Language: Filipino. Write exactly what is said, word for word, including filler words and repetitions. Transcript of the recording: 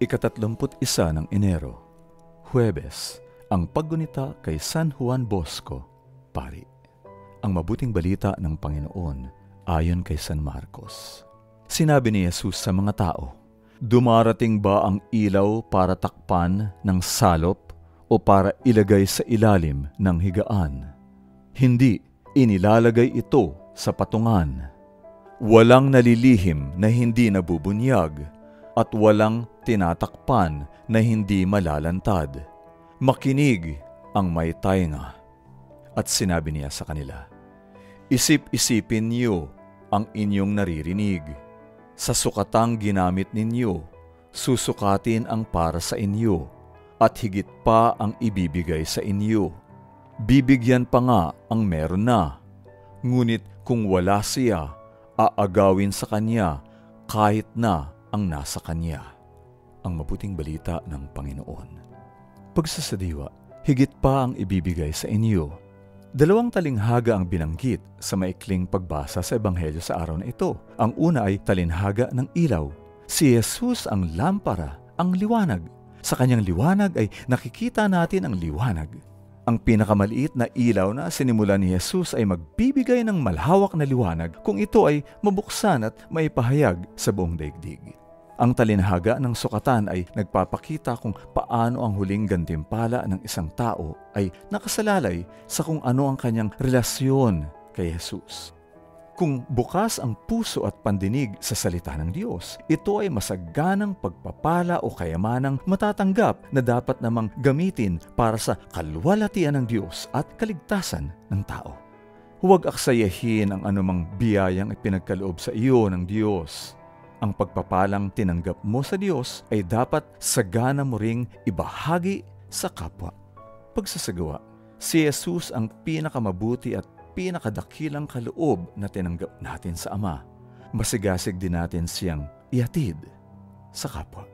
Ikatatlumput isa ng Enero, Huwebes, ang paggunita kay San Juan Bosco, Pari. Ang mabuting balita ng Panginoon ayon kay San Marcos. Sinabi ni Jesus sa mga tao, "Dumarating ba ang ilaw para takpan ng salop o para ilagay sa ilalim ng higaan? Hindi, inilalagay ito sa patungan. Walang nalilihim na hindi nabubunyag, at walang tinatakpan na hindi malalantad. Makinig ang may tainga." At sinabi niya sa kanila, "Isip-isipin niyo ang inyong naririnig. Sa sukatang ginamit ninyo, susukatin ang para sa inyo, at higit pa ang ibibigay sa inyo. Bibigyan pa nga ang meron na. Ngunit kung wala siya, aagawin sa kanya kahit na ang nasa kanya." Ang mabuting balita ng Panginoon. Pagsasadiwa, higit pa ang ibibigay sa inyo. Dalawang talinghaga ang binanggit sa maikling pagbasa sa Ebanghelyo sa araw na ito. Ang una ay talinhaga ng ilaw. Si Jesus ang lampara, ang liwanag. Sa kanyang liwanag ay nakikita natin ang liwanag. Ang pinakamaliit na ilaw na sinimulan ni Jesus ay magbibigay ng malhawak na liwanag kung ito ay mabuksan at maipahayag sa buong daigdig. Ang talinhaga ng sukatan ay nagpapakita kung paano ang huling gantimpala ng isang tao ay nakasalalay sa kung ano ang kanyang relasyon kay Jesus. Kung bukas ang puso at pandinig sa salita ng Diyos, ito ay masaganang pagpapala o kayamanang matatanggap na dapat namang gamitin para sa kalwalhatian ng Diyos at kaligtasan ng tao. Huwag aksayahin ang anumang biyayang ipinagkaloob sa iyo ng Diyos. Ang pagpapalang tinanggap mo sa Diyos ay dapat sagana mo ring ibahagi sa kapwa. Pagsasagawa, si Jesus ang pinakamabuti at pinakadakilang kaloob na tinanggap natin sa Ama. Masigasig din natin siyang ihatid sa kapwa.